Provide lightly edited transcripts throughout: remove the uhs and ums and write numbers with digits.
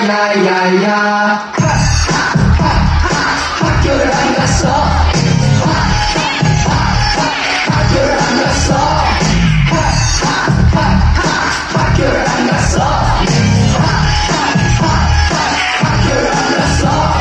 야야야야 학교를 안 갔어 학교를 안 갔어 학교를 안 갔어 학교를 안 갔어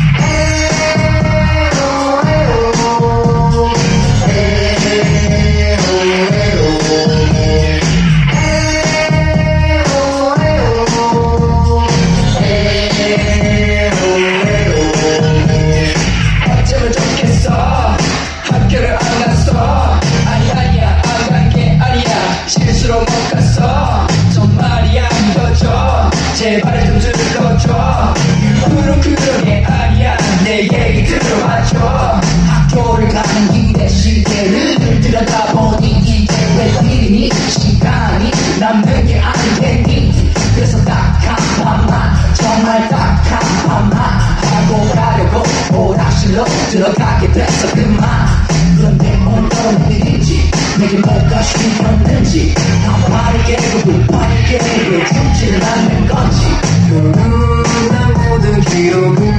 어쩌면 좋겠어 학교를 안 갔어 아니야 안 간 게 아니야 실수로 못 갔어 정말이야 믿어줘 제발 좀 들어줘 일부러 그런 게 아니야 내 얘기 들어봐줘 학교를 가는 길에 시계를 들여다보니 이제 왜 이리 시간이 남는 게 아니겠니 그래서 딱 한 번만 정말 딱 한 번만 하고 가려고 오락실로 들어가게 됐어 그만 그런데 오늘은 일인지 내게 뭐가 시켰는지 한 발을 깨고 두 발을 깨고 왜 죽지를 않는 건지 난 모든 기록을